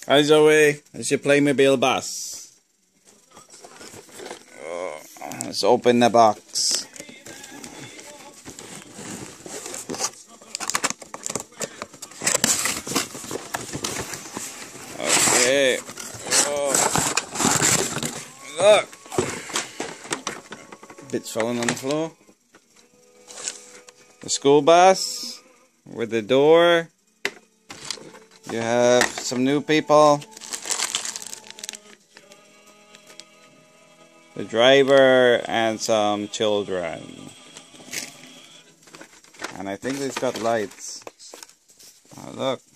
Hi Zoe, it's your Playmobil bus. Let's open the box. Okay. Oh. Look. Bits falling on the floor. The school bus with the door. You have some new people. The driver and some children. And I think it's got lights. Oh, look.